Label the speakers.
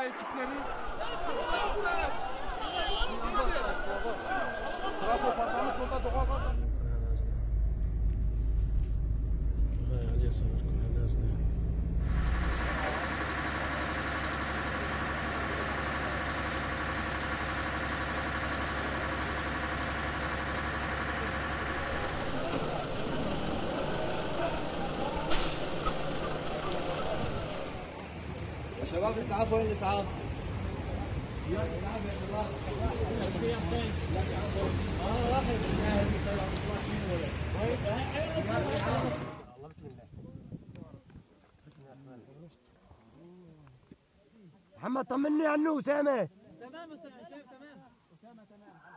Speaker 1: itfaiye ekipleri. Trafo patlamış orada doğal gaz.
Speaker 2: شباب الاسعاف وين الاسعاف؟
Speaker 3: محمد طمني عنه أسامة.
Speaker 4: تمام استاذ شايف تمام. أسامة تمام.